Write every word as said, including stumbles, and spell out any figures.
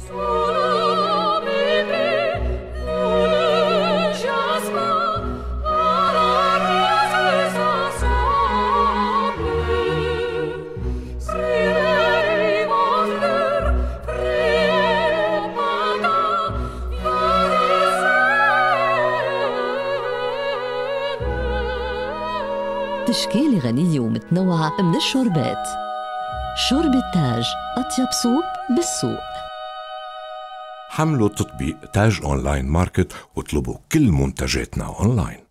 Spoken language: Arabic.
تشكيلة غنية ومتنوعة من الشوربات. شوربة تاج، أطيب سوب بالسوق. حملوا تطبيق تاج أونلاين ماركت واطلبوا كل منتجاتنا أونلاين.